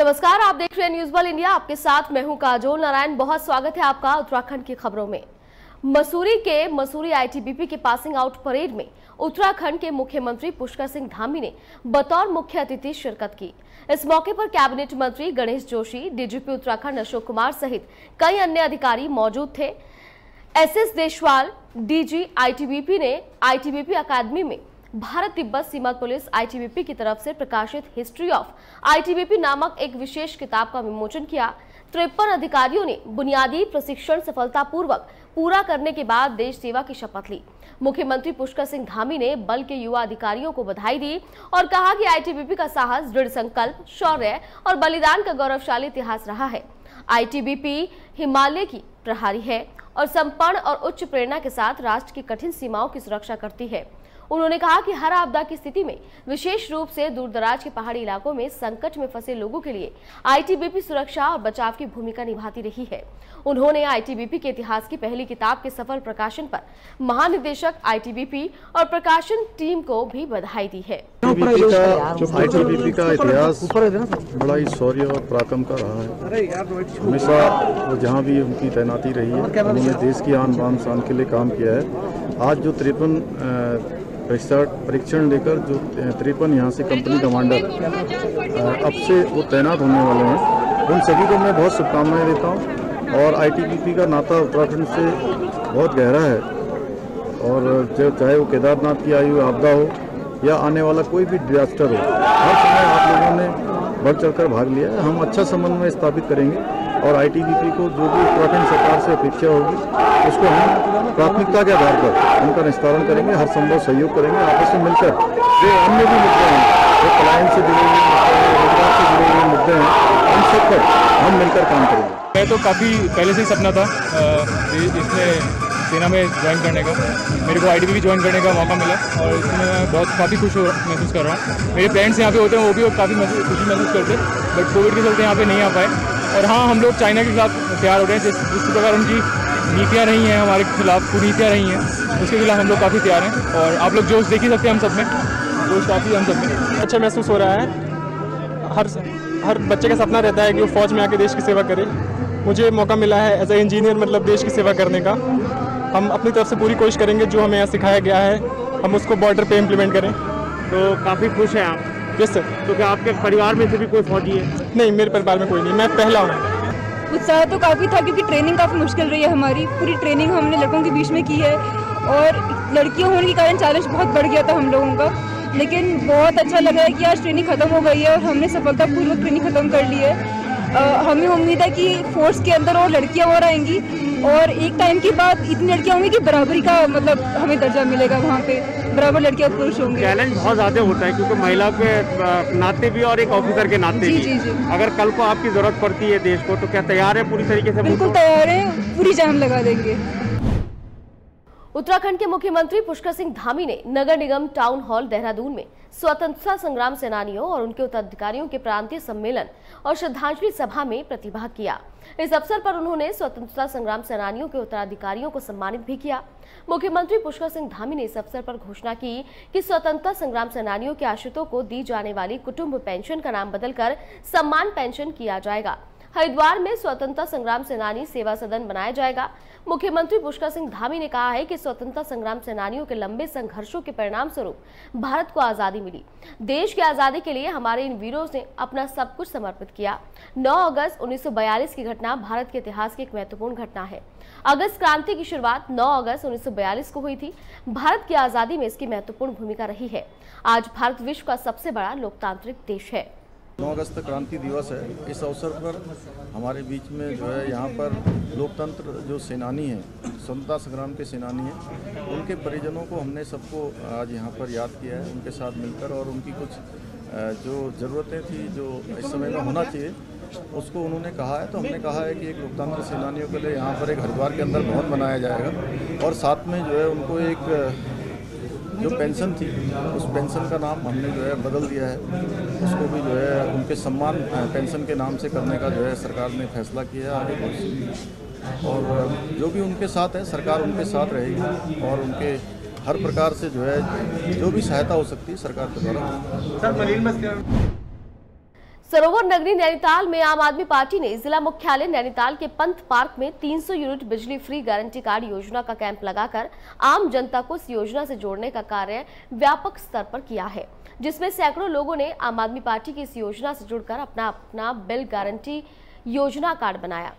नमस्कार, आप देख रहे हैं न्यूज वर्ल्ड इंडिया। आपके साथ मैं हूं काजोल नारायण। बहुत स्वागत है आपका उत्तराखंड की खबरों में। मसूरी के मसूरी आईटीबीपी के पासिंग आउट परेड में उत्तराखंड के मुख्यमंत्री पुष्कर सिंह धामी ने बतौर मुख्य अतिथि शिरकत की। इस मौके पर कैबिनेट मंत्री गणेश जोशी, डीजीपी उत्तराखंड अशोक कुमार सहित कई अन्य अधिकारी मौजूद थे। एसएस देशवाल, डीजी आईटीबीपी ने आईटीबीपी अकादमी में भारत तिब्बत सीमा पुलिस आईटीबीपी की तरफ से प्रकाशित हिस्ट्री ऑफ आईटीबीपी नामक एक विशेष किताब का विमोचन किया। 53 अधिकारियों ने बुनियादी प्रशिक्षण सफलतापूर्वक पूरा करने के बाद देश सेवा की शपथ ली। मुख्यमंत्री पुष्कर सिंह धामी ने बल के युवा अधिकारियों को बधाई दी और कहा कि आईटीबीपी का साहस, दृढ़ संकल्प, शौर्य और बलिदान का गौरवशाली इतिहास रहा है। आईटीबीपी हिमालय की प्रहरी है और संपन्न और उच्च प्रेरणा के साथ राष्ट्र की कठिन सीमाओं की सुरक्षा करती है। उन्होंने कहा कि हर आपदा की स्थिति में, विशेष रूप से दूरदराज के पहाड़ी इलाकों में संकट में फंसे लोगों के लिए आईटीबीपी सुरक्षा और बचाव की भूमिका निभाती रही है। उन्होंने आईटीबीपी के इतिहास की पहली किताब के सफल प्रकाशन पर महानिदेशक आईटीबीपी और प्रकाशन टीम को भी बधाई दी है। आईटीबीपी का इतिहास बड़ा ही शौर्य और पराक्रम का रहा है। हमेशा वो जहाँ भी उनकी तैनाती रही है, उन्होंने देश की आन बान शान के लिए काम किया है। आज जो 53 परीक्षण लेकर जो 53 यहाँ से कंपनी कमांडर अब से वो तैनात होने वाले हैं, उन सभी को मैं बहुत शुभकामनाएं देता हूँ। और आईटीबीपी का नाता उत्तराखंड से बहुत गहरा है और चाहे वो केदारनाथ की आई हुई आपदा हो या आने वाला कोई भी डिजास्टर हो, हर समय आप लोगों ने बढ़ चढ़कर भाग लिया है। हम अच्छा समन्वय स्थापित करेंगे और आईटीबीपी को जो भी उत्तराखंड सरकार से अपेक्षा होगी उसको हम प्राथमिकता के आधार पर उनका निस्तारण करेंगे, हर संभव सहयोग करेंगे। आपस में मिलकर जो अन्य भी मुद्दे हैं, जो पलायन से जुड़े हुए मुद्दे हैं, रोजगार से जुड़े हुए मुद्दे हैं, उन सब पर हम मिलकर काम करेंगे। मैं तो काफ़ी पहले से ही सपना था इसमें सेना में ज्वाइन करने का। मेरे को आईटीबीपी ज्वाइन करने का मौका मिला और इसमें मैं काफ़ी खुश महसूस कर रहा हूँ। मेरे पेरेंट्स यहाँ पे होते हैं, वो भी काफ़ी खुशी महसूस करते हैं, बट कोविड के चलते यहाँ पे नहीं आ पाए। और हाँ, हम लोग चाइना के खिलाफ तैयार हो रहे हैं। जिस प्रकार उनकी नीतियाँ रही हैं हमारे खिलाफ, कुनीतियाँ रही हैं, उसके खिलाफ हम लोग काफ़ी तैयार हैं। और आप लोग जोश देख ही सकते हैं हम सब में, जोश काफ़ी हम सब में अच्छा महसूस हो रहा है। हर बच्चे का सपना रहता है कि वो फौज में आके देश की सेवा करे। मुझे मौका मिला है एज ए इंजीनियर, मतलब देश की सेवा करने का। हम अपनी तरफ से पूरी कोशिश करेंगे, जो हमें यहाँ सिखाया गया है हम उसको बॉर्डर पे इम्प्लीमेंट करें। तो काफ़ी खुश हैं आप? Yes sir. तो क्या आपके परिवार में से भी कोई फौजी है? नहीं, मेरे परिवार में कोई नहीं, मैं पहला हूँ। उत्साह तो काफ़ी था क्योंकि ट्रेनिंग काफ़ी मुश्किल रही है। हमारी पूरी ट्रेनिंग हमने लड़कों के बीच में की है और लड़कियों होने के कारण चैलेंज बहुत बढ़ गया था हम लोगों का। लेकिन बहुत अच्छा लगा है कि आज ट्रेनिंग ख़त्म हो गई है और हमने सफलतापूर्वक ट्रेनिंग ख़त्म कर ली है। हमें उम्मीद है कि फोर्स के अंदर और लड़कियां और आएंगी और एक टाइम के बाद इतनी लड़कियां होंगी कि बराबरी का मतलब हमें दर्जा मिलेगा, वहाँ पे बराबर लड़कियां पुरुष होंगे। चैलेंज बहुत ज़्यादा होता है क्योंकि महिला के नाते भी और एक ऑफिसर के नाते भी। जी। अगर कल को आपकी ज़रूरत पड़ती है देश को, तो क्या तैयार है पूरी तरीके से? बिल्कुल तैयार है, पूरी जान लगा देंगे। उत्तराखंड के मुख्यमंत्री पुष्कर सिंह धामी ने नगर निगम टाउन हॉल देहरादून में स्वतंत्रता संग्राम सेनानियों और उनके उत्तराधिकारियों के प्रांतीय सम्मेलन और श्रद्धांजलि सभा में प्रतिभाग किया। इस अवसर पर उन्होंने स्वतंत्रता संग्राम सेनानियों के उत्तराधिकारियों को सम्मानित भी किया। मुख्यमंत्री पुष्कर सिंह धामी ने इस अवसर पर घोषणा की कि स्वतंत्रता संग्राम सेनानियों के आश्रितों को दी जाने वाली कुटुंब पेंशन का नाम बदलकर सम्मान पेंशन किया जाएगा। हरिद्वार में स्वतंत्रता संग्राम सेनानी सेवा सदन बनाया जाएगा। मुख्यमंत्री पुष्कर सिंह धामी ने कहा है कि स्वतंत्रता संग्राम सेनानियों के लंबे संघर्षों के परिणाम स्वरूप भारत को आजादी मिली। देश की आजादी के लिए हमारे इन वीरों ने अपना सब कुछ समर्पित किया। 9 अगस्त 1942 की घटना भारत के इतिहास की एक महत्वपूर्ण घटना है। अगस्त क्रांति की शुरुआत 9 अगस्त 1942 को हुई थी। भारत की आजादी में इसकी महत्वपूर्ण भूमिका रही है। आज भारत विश्व का सबसे बड़ा लोकतांत्रिक देश है। 9 अगस्त क्रांति दिवस है। इस अवसर पर हमारे बीच में जो है यहाँ पर लोकतंत्र जो सेनानी हैं, स्वतंत्रता संग्राम के सेनानी हैं, उनके परिजनों को हमने सबको आज यहाँ पर याद किया है, उनके साथ मिलकर। और उनकी कुछ जो ज़रूरतें थी जो इस समय में होना चाहिए उसको उन्होंने कहा है। तो हमने कहा है कि एक लोकतंत्र सेनानियों के लिए यहाँ पर एक हरिद्वार के अंदर भवन बनाया जाएगा और साथ में जो है उनको एक जो पेंशन थी उस पेंशन का नाम हमने जो है बदल दिया है। उसको भी जो है उनके सम्मान पेंशन के नाम से करने का जो है सरकार ने फैसला किया है आगे। और जो भी उनके साथ है, सरकार उनके साथ रहेगी और उनके हर प्रकार से जो है जो भी सहायता हो सकती है सरकार के द्वारा। सरोवर नगरी नैनीताल में आम आदमी पार्टी ने जिला मुख्यालय नैनीताल के पंत पार्क में 300 यूनिट बिजली फ्री गारंटी कार्ड योजना का कैंप लगाकर आम जनता को इस योजना से जोड़ने का कार्य व्यापक स्तर पर किया है, जिसमें सैकड़ों लोगों ने आम आदमी पार्टी की इस योजना से जुड़कर अपना बिल गारंटी योजना कार्ड बनाया।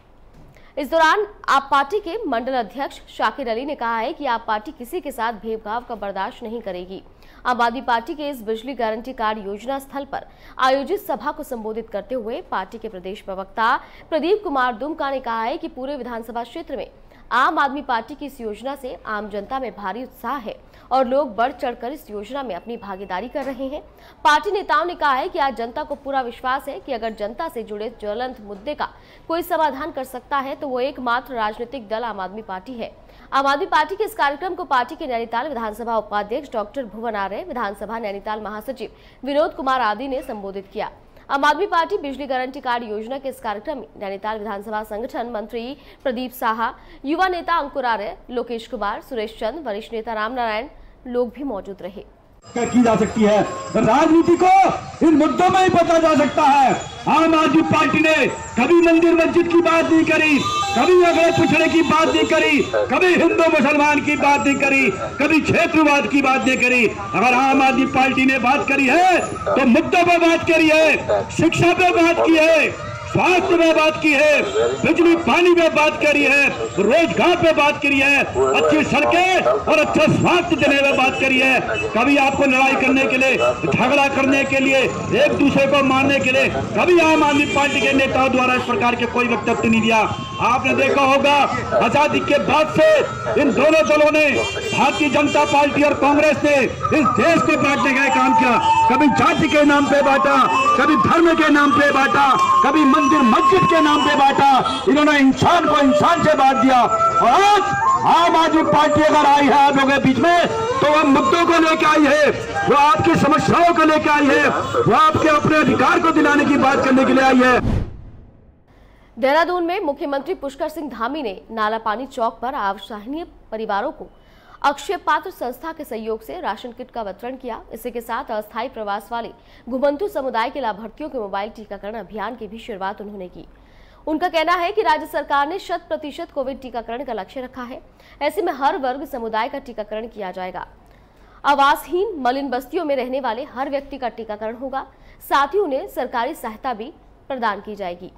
इस दौरान आप पार्टी के मंडल अध्यक्ष शाकिर अली ने कहा है कि आप पार्टी किसी के साथ भेदभाव का बर्दाश्त नहीं करेगी। आम आदमी पार्टी के इस बिजली गारंटी कार्ड योजना स्थल पर आयोजित सभा को संबोधित करते हुए पार्टी के प्रदेश प्रवक्ता प्रदीप कुमार दुमका ने कहा है कि पूरे विधानसभा क्षेत्र में आम आदमी पार्टी की इस योजना से आम जनता में भारी उत्साह है और लोग बढ़ चढ़कर इस योजना में अपनी भागीदारी कर रहे हैं। पार्टी नेताओं ने कहा है कि आज जनता को पूरा विश्वास है कि अगर जनता से जुड़े ज्वलंत मुद्दे का कोई समाधान कर सकता है तो वो एकमात्र राजनीतिक दल आम आदमी पार्टी है। आम आदमी पार्टी के इस कार्यक्रम को पार्टी के नैनीताल विधानसभा उपाध्यक्ष डॉक्टर भुवन आर्य, विधानसभा नैनीताल महासचिव विनोद कुमार आदि ने संबोधित किया। आम आदमी पार्टी बिजली गारंटी कार्ड योजना के इस कार्यक्रम में नैनीताल विधानसभा संगठन मंत्री प्रदीप साहा, युवा नेता अंकुर आर्य, लोकेश कुमार, सुरेश चंद, वरिष्ठ नेता राम नारायण लोग भी मौजूद रहे। की जा सकती है राजनीति को इन मुद्दों में ही पता जा सकता है। आम आदमी पार्टी ने कभी मंदिर मस्जिद की बात नहीं करी, कभी अगड़े पिछड़े की बात नहीं करी, कभी हिंदू मुसलमान की बात नहीं करी, कभी क्षेत्रवाद की बात नहीं करी। अगर आम आदमी पार्टी ने बात करी है तो मुद्दों पर बात करी है, शिक्षा पे बात की है, स्वास्थ्य में बात की है, बिजली पानी में बात करी है, रोजगार पे बात करी है, अच्छी सड़कें और अच्छा स्वास्थ्य देने में बात करी है। कभी आपको लड़ाई करने के लिए, झगड़ा करने के लिए, एक दूसरे को मारने के लिए कभी आम आदमी पार्टी के नेताओं द्वारा इस प्रकार के कोई वक्तव्य नहीं दिया। आपने देखा होगा आजादी के बाद से इन दोनों दलों ने, भारतीय जनता पार्टी और कांग्रेस ने, इस देश को बांटने का काम किया। कभी जाति के नाम पे बांटा, कभी धर्म के नाम पे बांटा, कभी मंदिर मस्जिद के नाम पे बांटा। इन्होंने इंसान को इंसान से बांट दिया। और आज आम आदमी पार्टी अगर आई है आप लोगों के बीच में तो वह मुद्दों को लेकर आई है, वो आपकी समस्याओं को लेकर आई है, वो आपके अपने अधिकार को दिलाने की बात करने के लिए आई है। देहरादून में मुख्यमंत्री पुष्कर सिंह धामी ने नाला पानी चौक पर असहाय परिवारों को अक्षय पात्र संस्था के सहयोग से राशन किट का वितरण किया। इसी के साथ अस्थायी प्रवास वाले घुमंतु समुदाय के लाभार्थियों के मोबाइल टीकाकरण अभियान की भी शुरुआत उन्होंने की। उनका कहना है कि राज्य सरकार ने 100% कोविड टीकाकरण का लक्ष्य रखा है। ऐसे में हर वर्ग समुदाय का टीकाकरण किया जाएगा। आवासहीन मलिन बस्तियों में रहने वाले हर व्यक्ति का टीकाकरण होगा। साथ ही उन्हें सरकारी सहायता भी प्रदान की जाएगी।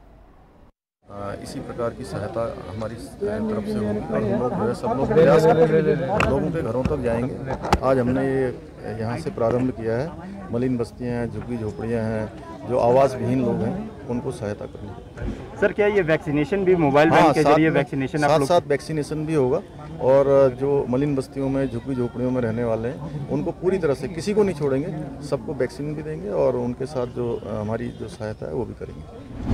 इसी प्रकार की सहायता हमारी तरफ से होगी और हम लोग जो है सब लोग प्रयास करेंगे, लोगों के घरों तक जाएंगे। आज हमने ये यहाँ से प्रारंभ किया है। मलिन बस्तियाँ हैं, झुग्गी झोपड़ियाँ हैं, जो आवास विहीन लोग हैं, उनको सहायता करनी। सर, क्या ये वैक्सीनेशन भी मोबाइल वैन के जरिए वैक्सीनेशन साथ साथ वैक्सीनेशन भी होगा और जो मलिन बस्तियों में, झुग्गी झोपड़ियों में रहने वाले हैं, उनको पूरी तरह से किसी को नहीं छोड़ेंगे, सबको वैक्सीन भी देंगे और उनके साथ जो हमारी जो सहायता है वो भी करेंगे।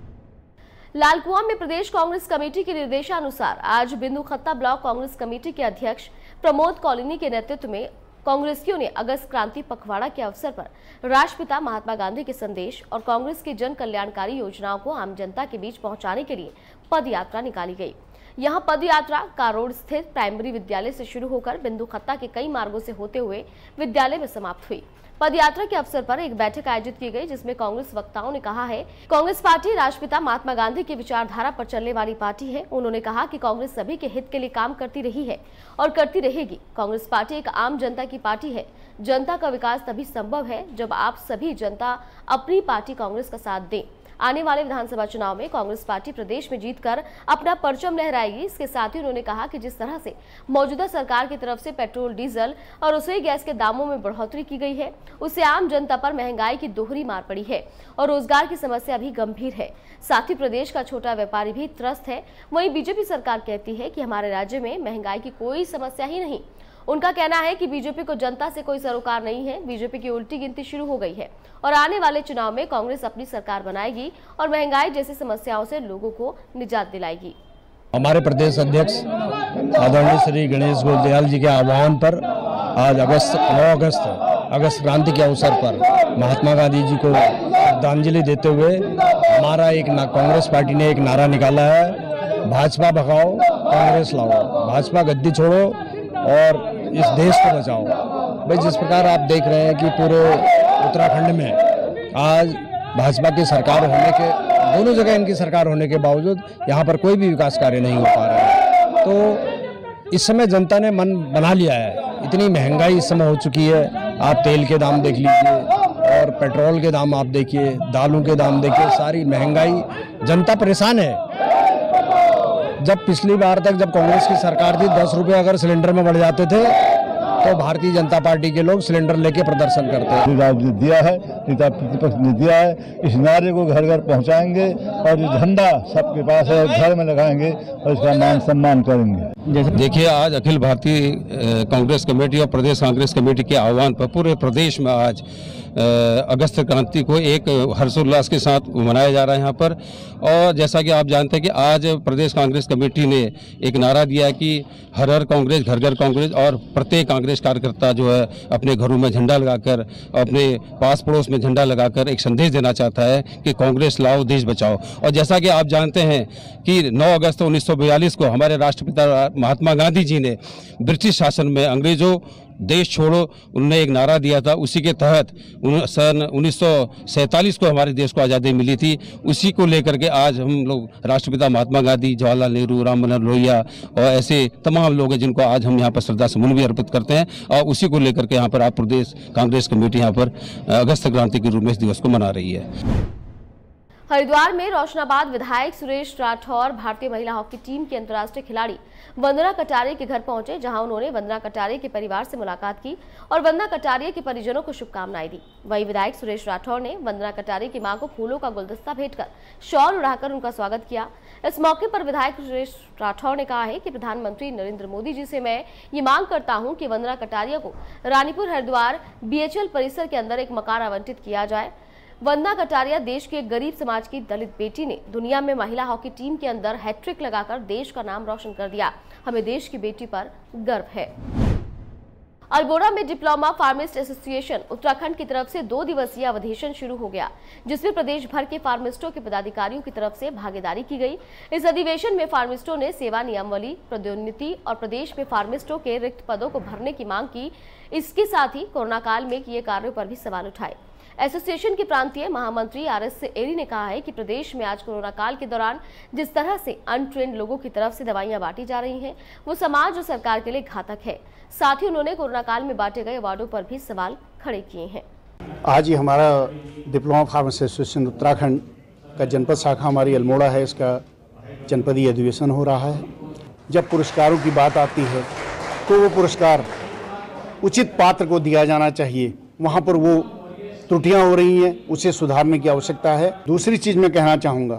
लालकुआं में प्रदेश कांग्रेस कमेटी के निर्देशानुसार आज बिंदु खत्ता ब्लॉक कांग्रेस कमेटी के अध्यक्ष प्रमोद कॉलोनी के नेतृत्व में कांग्रेसियों ने अगस्त क्रांति पखवाड़ा के अवसर पर राष्ट्रपिता महात्मा गांधी के संदेश और कांग्रेस की जन कल्याणकारी योजनाओं को आम जनता के बीच पहुंचाने के लिए पद यात्रा निकाली गई। यहां पद यात्रा कारोड़ स्थित प्राइमरी विद्यालय से शुरू होकर बिंदु खत्ता के कई मार्गों से होते हुए विद्यालय में समाप्त हुई। पद यात्रा के अवसर पर एक बैठक आयोजित की गई, जिसमें कांग्रेस वक्ताओं ने कहा है कांग्रेस पार्टी राष्ट्रपिता महात्मा गांधी की विचारधारा पर चलने वाली पार्टी है। उन्होंने कहा कि कांग्रेस सभी के हित के लिए काम करती रही है और करती रहेगी। कांग्रेस पार्टी एक आम जनता की पार्टी है। जनता का विकास तभी संभव है जब आप सभी जनता अपनी पार्टी कांग्रेस का साथ दें। आने वाले विधानसभा चुनाव में कांग्रेस पार्टी प्रदेश में जीतकर अपना परचम लहराएगी। इसके साथ ही उन्होंने कहा कि जिस तरह से मौजूदा सरकार की तरफ से पेट्रोल, डीजल और रसोई गैस के दामों में बढ़ोतरी की गई है, उससे आम जनता पर महंगाई की दोहरी मार पड़ी है और रोजगार की समस्या भी गंभीर है। साथ ही प्रदेश का छोटा व्यापारी भी त्रस्त है। वहीं बीजेपी सरकार कहती है कि हमारे राज्य में महंगाई की कोई समस्या ही नहीं। उनका कहना है कि बीजेपी को जनता से कोई सरोकार नहीं है। बीजेपी की उल्टी गिनती शुरू हो गई है और आने वाले चुनाव में कांग्रेस अपनी सरकार बनाएगी और महंगाई जैसी समस्याओं से लोगों को निजात दिलाएगी। हमारे प्रदेश अध्यक्ष आदरणीय श्री गणेश गोलदयाल जी के आह्वान पर आज 9 अगस्त क्रांति के अवसर पर महात्मा गांधी जी को श्रद्धांजलि देते हुए हमारा कांग्रेस पार्टी ने एक नारा निकाला है, भाजपा भगाओ कांग्रेस लाओ, भाजपा गद्दी छोड़ो और इस देश को बचाओ। भाई जिस प्रकार आप देख रहे हैं कि पूरे उत्तराखंड में आज भाजपा की सरकार होने के, दोनों जगह इनकी सरकार होने के बावजूद यहाँ पर कोई भी विकास कार्य नहीं हो पा रहा है। तो इस समय जनता ने मन बना लिया है। इतनी महंगाई इस समय हो चुकी है, आप तेल के दाम देख लीजिए और पेट्रोल के दाम आप देखिए, दालों के दाम देखिए, सारी महंगाई, जनता परेशान है। जब पिछली बार तक जब कांग्रेस की सरकार थी 10 रुपये अगर सिलेंडर में बढ़ जाते थे तो भारतीय जनता पार्टी के लोग सिलेंडर लेके प्रदर्शन करते हैं। ने दिया है, नेता प्रतिपक्ष ने दिया है, इस नारे को घर घर पहुंचाएंगे और ये झंडा सबके पास है, घर में लगाएंगे और इसका मान सम्मान करेंगे। देखिए, आज अखिल भारतीय कांग्रेस कमेटी और प्रदेश कांग्रेस कमेटी के आह्वान पर पूरे प्रदेश में आज अगस्त क्रांति को एक हर्षोल्लास के साथ मनाया जा रहा है यहाँ पर। और जैसा कि आप जानते हैं कि आज प्रदेश कांग्रेस कमेटी ने एक नारा दिया है कि हर हर कांग्रेस, घर घर कांग्रेस, और प्रत्येक कांग्रेस कार्यकर्ता जो है अपने घरों में झंडा लगाकर, अपने पास पड़ोस में झंडा लगाकर एक संदेश देना चाहता है कि कांग्रेस लाओ, देश बचाओ। और जैसा कि आप जानते हैं कि 9 अगस्त 1942 को हमारे राष्ट्रपिता महात्मा गांधी जी ने ब्रिटिश शासन में अंग्रेजों देश छोड़ो उन्होंने एक नारा दिया था। उसी के तहत सन 1947 को हमारे देश को आज़ादी मिली थी। उसी को लेकर के आज हम लोग राष्ट्रपिता महात्मा गांधी, जवाहरलाल नेहरू, राम मनोहर लोहिया और ऐसे तमाम लोग हैं जिनको आज हम यहाँ पर श्रद्धा सुमन भी अर्पित करते हैं। और उसी को लेकर के यहाँ पर आप प्रदेश कांग्रेस कमेटी यहाँ पर अगस्त क्रांति के रूप में इस दिवस को मना रही है। हरिद्वार में रोशनाबाद विधायक सुरेश राठौर भारतीय महिला हॉकी टीम की अंतर्राष्ट्रीय खिलाड़ी वंदना कटारिया के घर पहुंचे, जहां उन्होंने वंदना कटारिया के परिवार से मुलाकात की और वंदना कटारिया के परिजनों को शुभकामनाएं दी। वहीं विधायक सुरेश राठौर ने वंदना कटारिया की मां को फूलों का गुलदस्ता भेंटकर शॉल उड़ाकर उनका स्वागत किया। इस मौके पर विधायक सुरेश राठौर ने कहा है कि प्रधानमंत्री नरेंद्र मोदी जी से मैं ये मांग करता हूँ कि वंदना कटारिया को रानीपुर हरिद्वार BHL परिसर के अंदर एक मकान आवंटित किया जाए। वंदना कटारिया देश के गरीब समाज की दलित बेटी ने दुनिया में महिला हॉकी टीम के अंदर हैट्रिक लगाकर देश का नाम रोशन कर दिया। हमें देश की बेटी पर गर्व है। अल्मोड़ा में डिप्लोमा फार्मिस्ट एसोसिएशन उत्तराखंड की तरफ से 2 दिवसीय अधिवेशन शुरू हो गया, जिसमें प्रदेश भर के फार्मिस्टों के पदाधिकारियों की तरफ से भागीदारी की गई। इस अधिवेशन में फार्मिस्टों ने सेवा नियमावली, पदोन्नति और प्रदेश में फार्मिस्टों के रिक्त पदों को भरने की मांग की। इसके साथ ही कोरोना काल में किए कार्यों पर भी सवाल उठाए। एसोसिएशन के प्रांतीय महामंत्री RS एरी ने कहा है कि प्रदेश में आज कोरोना काल के दौरान जिस तरह से अनट्रेंड लोगों की तरफ से दवाइयां बांटी जा रही हैं, वो समाज और सरकार के लिए घातक है। साथ ही उन्होंने कोरोना काल में बांटे गए अवार्डों पर भी सवाल खड़े किए हैं। आज ही हमारा डिप्लोमा फार्मेसी एसोसिएशन उत्तराखंड का जनपद शाखा हमारी अल्मोड़ा है, इसका जनपदीय अधिवेशन हो रहा है। जब पुरस्कारों की बात आती है तो वो पुरस्कार उचित पात्र को दिया जाना चाहिए। वहाँ पर वो त्रुटियां हो रही हैं, उसे सुधारने की आवश्यकता है। दूसरी चीज़ मैं कहना चाहूँगा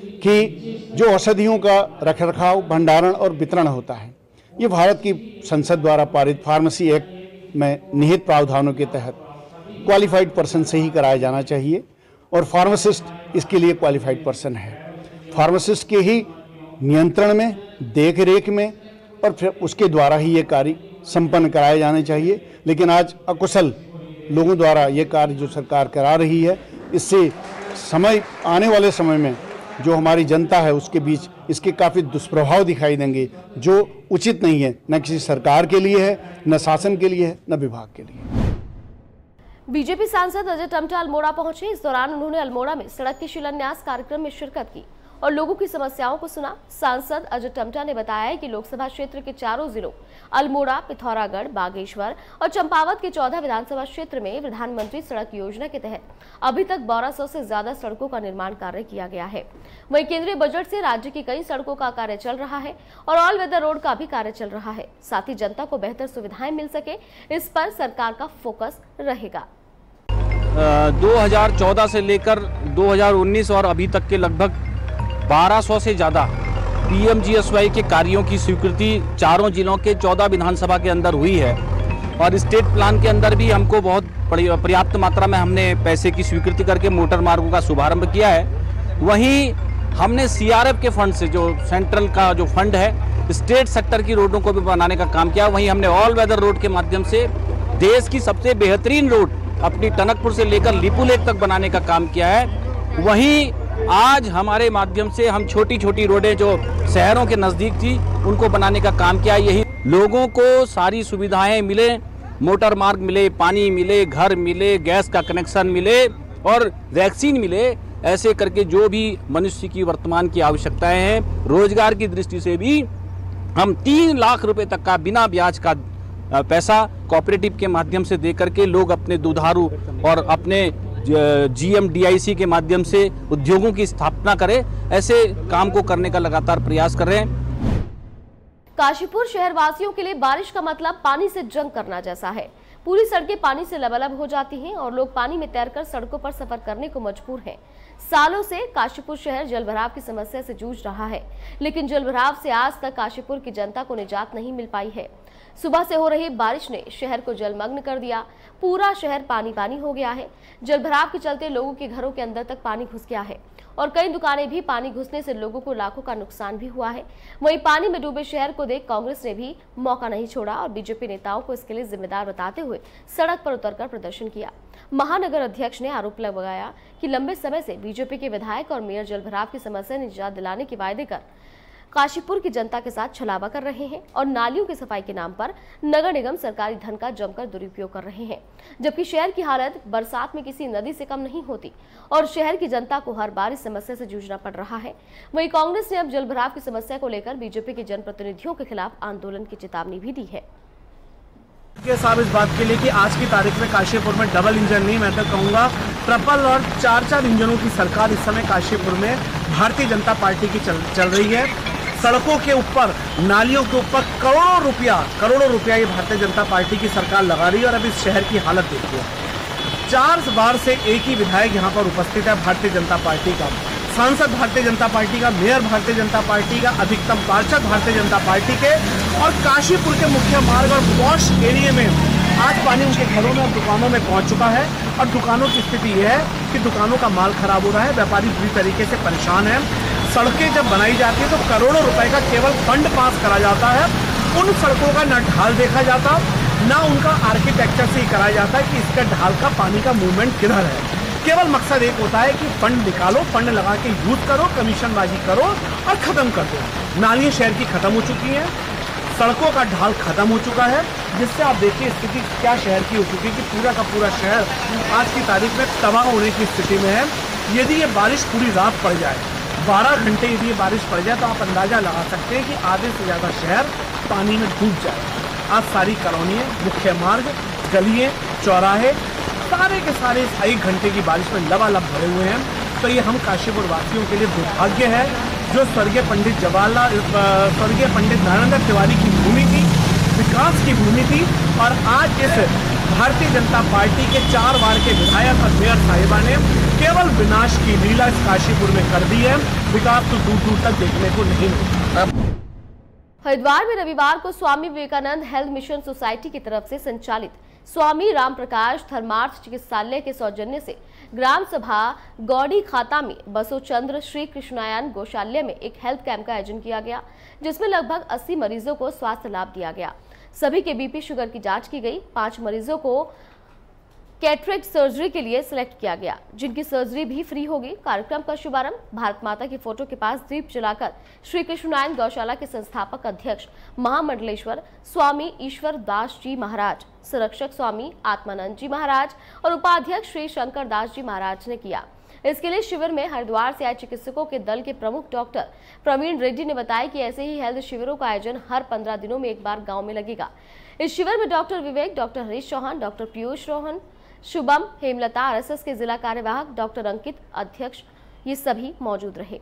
कि जो औषधियों का रखरखाव, भंडारण और वितरण होता है, ये भारत की संसद द्वारा पारित फार्मेसी एक्ट में निहित प्रावधानों के तहत क्वालिफाइड पर्सन से ही कराया जाना चाहिए और फार्मासिस्ट इसके लिए क्वालिफाइड पर्सन है। फार्मासिस्ट के ही नियंत्रण में, देख रेख में और फिर उसके द्वारा ही ये कार्य संपन्न कराए जाने चाहिए। लेकिन आज अकुशल लोगों द्वारा ये कार्य जो सरकार करा रही है, इससे आने वाले समय में जो हमारी जनता है उसके बीच इसके काफ़ी दुष्प्रभाव दिखाई देंगे, जो उचित नहीं है, न किसी सरकार के लिए है, न शासन के लिए है, न विभाग के लिए। बीजेपी सांसद अजय टमटा अल्मोड़ा पहुंचे। इस दौरान उन्होंने अल्मोड़ा में सड़क के शिलान्यास कार्यक्रम में शिरकत की और लोगों की समस्याओं को सुना। सांसद अजय टमटा ने बताया कि लोकसभा क्षेत्र के 4 जिलों अल्मोड़ा, पिथौरागढ़, बागेश्वर और चंपावत के 14 विधानसभा क्षेत्र में प्रधानमंत्री सड़क योजना के तहत अभी तक 1200 से ज्यादा सड़कों का निर्माण कार्य किया गया है। वहीं केंद्रीय बजट से राज्य की कई सड़कों का कार्य चल रहा है और ऑल वेदर रोड का भी कार्य चल रहा है। साथ ही जनता को बेहतर सुविधाएं मिल सके, इस पर सरकार का फोकस रहेगा। 2014 से लेकर 2019 और अभी तक के लगभग 1200 से ज़्यादा PMGSY के कार्यों की स्वीकृति 4 जिलों के 14 विधानसभा के अंदर हुई है और स्टेट प्लान के अंदर भी हमको बहुत पर्याप्त मात्रा में हमने पैसे की स्वीकृति करके मोटर मार्गों का शुभारंभ किया है। वहीं हमने CRF के फंड से, जो सेंट्रल का जो फंड है, स्टेट सेक्टर की रोडों को भी बनाने का काम किया। वहीं हमने ऑल वेदर रोड के माध्यम से देश की सबसे बेहतरीन रोड अपनी टनकपुर से लेकर लिपुलेख तक बनाने का काम किया है। वहीं आज हमारे माध्यम से हम छोटी छोटी रोडें जो शहरों के नज़दीक थी उनको बनाने का काम किया। यही लोगों को सारी सुविधाएं मिले, मोटर मार्ग मिले, पानी मिले, घर मिले, गैस का कनेक्शन मिले, और वैक्सीन मिले, ऐसे करके जो भी मनुष्य की वर्तमान की आवश्यकताएं हैं, रोजगार की दृष्टि से भी हम 3 लाख रुपए तक का बिना ब्याज का पैसा कोऑपरेटिव के माध्यम से दे करके लोग अपने दुधारू और अपने GMDIC के माध्यम से उद्योगों की स्थापना करें, ऐसे काम को करने का लगातार प्रयास कर रहे हैं। काशीपुर शहर वासियों के लिए बारिश का मतलब पानी से जंग करना जैसा है। पूरी सड़कें पानी से लबालब हो जाती हैं और लोग पानी में तैरकर सड़कों पर सफर करने को मजबूर हैं। सालों से काशीपुर शहर जलभराव की समस्या से जूझ रहा है, लेकिन जलभराव से आज तक काशीपुर की जनता को निजात नहीं मिल पाई है। सुबह से हो रही बारिश ने शहर को जलमग्न कर दिया। पूरा शहर पानी पानी हो गया है। जलभराव के चलते लोगों के घरों के अंदर तक पानी घुस गया है और कई दुकानें भी पानी घुसने से लोगों को लाखों का नुकसान भी हुआ है। वहीं पानी में डूबे शहर को देख कांग्रेस ने भी मौका नहीं छोड़ा और बीजेपी नेताओं को इसके लिए जिम्मेदार बताते हुए सड़क पर उतरकर प्रदर्शन किया। महानगर अध्यक्ष ने आरोप लगाया कि लंबे समय से बीजेपी के विधायक और मेयर जलभराव की समस्या निजात दिलाने के वायदे कर काशीपुर की जनता के साथ छलावा कर रहे हैं और नालियों की सफाई के नाम पर नगर निगम सरकारी धन का जमकर दुरुपयोग कर रहे हैं, जबकि शहर की हालत बरसात में किसी नदी से कम नहीं होती और शहर की जनता को हर बार इस समस्या से जूझना पड़ रहा है। वहीं कांग्रेस ने अब जलभराव की समस्या को लेकर बीजेपी के जनप्रतिनिधियों के खिलाफ आंदोलन की चेतावनी भी दी है। साहब इस बात के लिए कि आज की तारीख में काशीपुर में डबल इंजन नहीं, मैं तो कहूँगा ट्रिपल और 4-4 इंजनों की सरकार इस समय काशीपुर में भारतीय जनता पार्टी की चल रही है। सड़कों के ऊपर, नालियों के ऊपर करोड़ों रुपया ये भारतीय जनता पार्टी की सरकार लगा रही है। और अब इस शहर की हालत देखिए, 4 बार से एक ही विधायक यहाँ पर उपस्थित है भारतीय जनता पार्टी का, सांसद भारतीय जनता पार्टी का, मेयर भारतीय जनता पार्टी का, अधिकतम पार्षद भारतीय जनता पार्टी के। और काशीपुर के मुख्य मार्ग और पॉश एरिया में आज पानी उनके घरों में और दुकानों में पहुंच चुका है। और दुकानों की स्थिति यह है कि दुकानों का माल खराब हो रहा है, व्यापारी बुरी तरीके से परेशान है। सड़कें जब बनाई जाती है तो करोड़ों रुपए का केवल फंड पास करा जाता है, उन सड़कों का न ढाल देखा जाता, ना उनका आर्किटेक्चर से ही कराया जाता है कि इसका ढाल का पानी का मूवमेंट किधर है। केवल मकसद एक होता है कि फंड निकालो, फंड लगा के यूज करो, कमीशनबाजी करो और खत्म कर दो। नालियां शहर की खत्म हो चुकी हैं, सड़कों का ढाल खत्म हो चुका है, जिससे आप देखिए स्थिति क्या शहर की हो चुकी है कि पूरा का पूरा शहर आज की तारीख में तबाह होने की स्थिति में है। यदि ये बारिश पूरी रात पड़ जाए, 12 घंटे यदि ये बारिश पड़ जाए, तो आप अंदाजा लगा सकते हैं कि आधे से ज़्यादा शहर पानी में डूब जाए। आज सारी कॉलोनियाँ, मुख्य मार्ग, गलियाँ, चौराहे सारे के सारे इस 1 घंटे की बारिश में लबालब भरे हुए हैं। तो ये हम काशीपुर वासियों के लिए दुर्भाग्य है, जो स्वर्गीय पंडित नारायण तिवारी की भूमि थी, विकास की भूमि थी। और आज इस भारतीय जनता पार्टी के 4 बार के विधायक और मेयर साहिबा ने केवल विनाश की लीला इस काशीपुर में कर दी है। विकास तो दूर दूर तक देखने को नहीं मिलता। हरिद्वार में रविवार को Swami Vivekananda health mission society की तरफ से संचालित स्वामी राम प्रकाश धर्मार्थ चिकित्सालय के सौजन्य से ग्राम सभा गौड़ी खाता में बसोचंद्र श्री कृष्णायन गौशाल्य में एक हेल्थ कैंप का आयोजन किया गया, जिसमें लगभग 80 मरीजों को स्वास्थ्य लाभ दिया गया। सभी के बीपी शुगर की जांच की गई। 5 मरीजों को कैटरेक्ट सर्जरी के लिए सिलेक्ट किया गया, जिनकी सर्जरी भी फ्री होगी। कार्यक्रम का शुभारंभ भारत माता की फोटो के पास दीप जलाकर श्री कृष्णनारायण गौशाला के संस्थापक अध्यक्ष महामंडलेश्वर स्वामी ईश्वर दास जी महाराज, संरक्षक स्वामी आत्मानंद जी महाराज और उपाध्यक्ष श्री शंकर दास जी महाराज ने किया। इसके लिए शिविर में हरिद्वार से आए चिकित्सकों के दल के प्रमुख डॉक्टर प्रवीण रेड्डी ने बताया कि ऐसे ही हेल्थ शिविरों का आयोजन हर 15 दिनों में एक बार गाँव में लगेगा। इस शिविर में doctor Vivek, doctor Harish Chauhan, doctor Piyush Rohan, Shubham, Hemlata, RSS के जिला कार्यवाहक डॉक्टर अंकित, अध्यक्ष, ये सभी मौजूद रहे।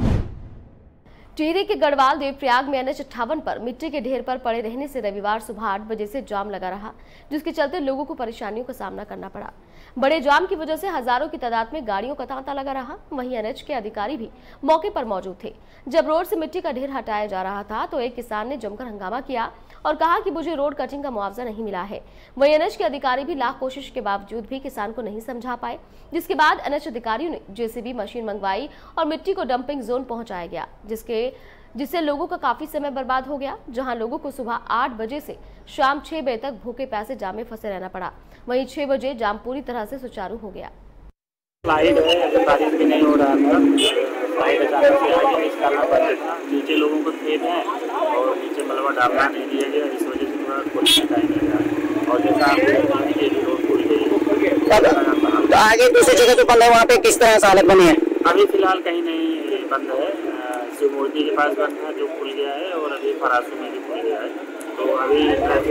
टिहरी के गढ़वाल देवप्रयाग में NH-58 पर मिट्टी के ढेर पर पड़े रहने से रविवार सुबह 8 बजे से जाम लगा रहा, जिसके चलते लोगों को परेशानियों का सामना करना पड़ा। बड़े जाम की वजह से हजारों की तादाद में गाड़ियों का तांता लगा रहा। वहीं NH के अधिकारी भी मौके पर मौजूद थे। जब रोड से मिट्टी का ढेर हटाया जा रहा था तो एक किसान ने जमकर हंगामा किया और कहा कि मुझे रोड कटिंग का मुआवजा नहीं मिला है। वहीं NH के अधिकारी भी लाख कोशिश के बावजूद भी किसान को नहीं समझा पाए, जिसके बाद NH अधिकारियों ने JCB मशीन मंगवाई और मिट्टी को डंपिंग जोन पहुंचाया गया, जिससे लोगों का काफी समय बर्बाद हो गया। जहां लोगों को सुबह 8 बजे से शाम 6 बजे तक भूखे प्यासे जाम में फंसे रहना पड़ा। वहीं 6 बजे जाम पूरी तरह से सुचारू हो गया। लाइट है, बारिश भी नहीं हो रहा था, लाइट अचानक से आ गई, इसका नीचे लोगों को खेत है और नीचे मलबा डालना नहीं दिया गया, इस वजह से थोड़ा खोलने टाइम लगा। और जैसा आप रोड खुल गई आगे दूसरी जगह जो बंद है वहाँ पे किस तरह से हालत बनी है? अभी फिलहाल कहीं नहीं बंद है, शिव मूर्ति के पास बंद है जो खुल गया है, और अभी फरासू में भी खुल गया है, तो अभी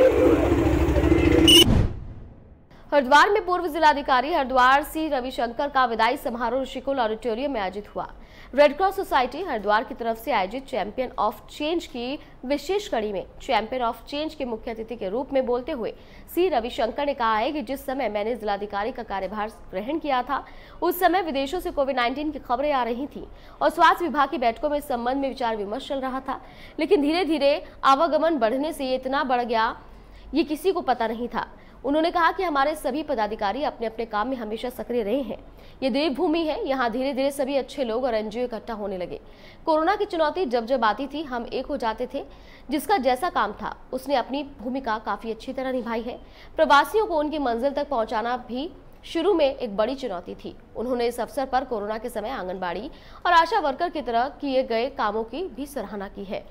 हरिद्वार में पूर्व जिलाधिकारी हरिद्वार सी रविशंकर का विदाई समारोह ऋषिकुल ऑडिटोरियम में आयोजित हुआ। रेड क्रॉस सोसाइटी हरिद्वार की तरफ से आयोजित चैंपियन ऑफ चेंज की विशेष कड़ी में चैंपियन ऑफ चेंज के मुख्य अतिथि के रूप में बोलते हुए सी रविशंकर ने कहा है कि जिस समय मैंने जिलाधिकारी का कार्यभार ग्रहण किया था उस समय विदेशों से कोविड-19 की खबरें आ रही थी और स्वास्थ्य विभाग की बैठकों में इस संबंध में विचार विमर्श चल रहा था, लेकिन धीरे धीरे आवागमन बढ़ने से ये इतना बढ़ गया ये किसी को पता नहीं था। उन्होंने कहा कि हमारे सभी पदाधिकारी अपने अपने काम में हमेशा सक्रिय रहे हैं। ये देवभूमि है, यहाँ धीरे धीरे सभी अच्छे लोग और एनजीओ इकट्ठा होने लगे। कोरोना की चुनौती जब जब आती थी हम एक हो जाते थे। जिसका जैसा काम था उसने अपनी भूमिका काफी अच्छी तरह निभाई है। प्रवासियों को उनकी मंजिल तक पहुंचाना भी शुरू में एक बड़ी चुनौती थी। उन्होंने इस अवसर पर कोरोना के समय आंगनबाड़ी और आशा वर्कर की तरह किए गए कामों की भी सराहना की है।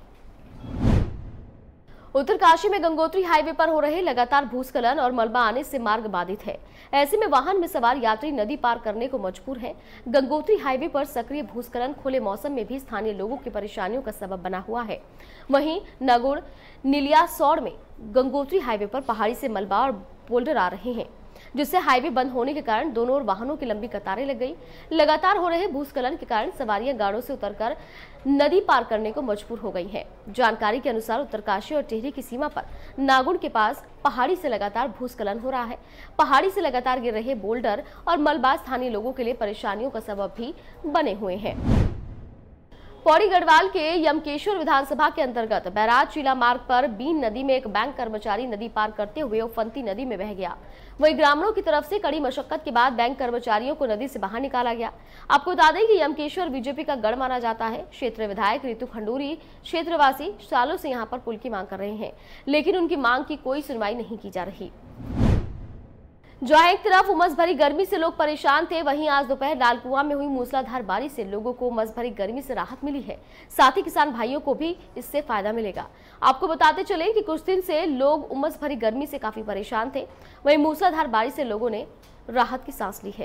उत्तरकाशी में गंगोत्री हाईवे पर हो रहे लगातार भूस्खलन और मलबा आने से मार्ग बाधित है। ऐसे में वाहन में सवार यात्री नदी पार करने को मजबूर हैं। गंगोत्री हाईवे पर सक्रिय भूस्खलन खुले मौसम में भी स्थानीय लोगों की परेशानियों का सबब बना हुआ है। वहीं नगुड़ निलियासौड़ में गंगोत्री हाईवे पर पहाड़ी से मलबा और बोल्डर आ रहे हैं, जिससे हाईवे बंद होने के कारण दोनों ओर वाहनों की लंबी कतारें लग गई। लगातार हो रहे भूस्खलन के कारण सवारियां गाड़ों से उतरकर नदी पार करने को मजबूर हो गई हैं। जानकारी के अनुसार उत्तरकाशी और टिहरी की सीमा पर नागुड़ के पास पहाड़ी से लगातार भूस्खलन हो रहा है। पहाड़ी से लगातार गिर रहे बोल्डर और मलबा स्थानीय लोगों के लिए परेशानियों का सबब भी बने हुए हैं। पौड़ी गढ़वाल के यमकेश्वर विधानसभा के अंतर्गत बैराज चीला मार्ग पर बीन नदी में एक बैंक कर्मचारी नदी पार करते हुए उफनती नदी में बह गया। वहीं ग्रामीणों की तरफ से कड़ी मशक्कत के बाद बैंक कर्मचारियों को नदी से बाहर निकाला गया। आपको बता दें कि यमकेश्वर बीजेपी का गढ़ माना जाता है। क्षेत्रीय विधायक रितु खंडूरी क्षेत्रवासी सालों से यहां पर पुल की मांग कर रहे हैं, लेकिन उनकी मांग की कोई सुनवाई नहीं की जा रही। जहां एक तरफ उमस भरी गर्मी से लोग परेशान थे, वहीं आज दोपहर लालकुआं में हुई मूसलाधार बारिश से लोगों को उमस भरी गर्मी से राहत मिली है। साथ ही किसान भाइयों को भी इससे फायदा मिलेगा। आपको बताते चले कि कुछ दिन से लोग उमस भरी गर्मी से काफी परेशान थे, वहीं मूसलाधार बारिश से लोगों ने राहत की सांस ली है।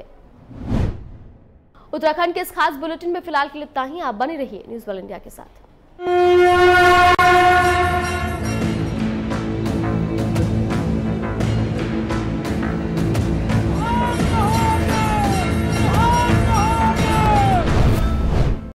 उत्तराखंड के इस खास बुलेटिन में फिलहाल के लिए इतना ही। आप बने रहिए न्यूज़ वर्ल्ड इंडिया के साथ।